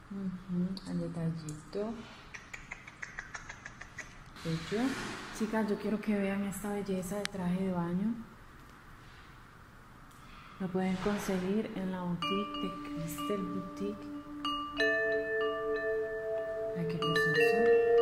El detallito. Bello. Chicas, yo quiero que vean esta belleza de traje de baño. Lo pueden conseguir en la boutique de Crystal Boutique. Ay, qué precioso.